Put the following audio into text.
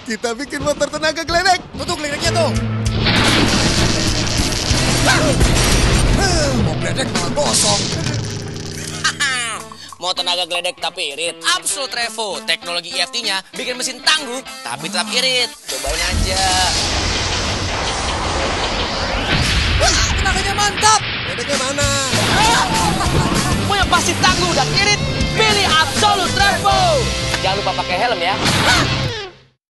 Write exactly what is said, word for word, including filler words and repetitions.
Kita bikin motor tenaga geledek. Tuh tuh geledeknya tuh. Mau geledek malah gosong. Mau tenaga geledek tapi irit. Absolut Revo, teknologi E F T-nya bikin mesin tangguh tapi tetap irit. Cobain aja. Wah, tenaganya mantap. Geledeknya mana? Mau yang pasti tangguh dan irit, pilih Absolut Revo. Jangan lupa pakai helm ya.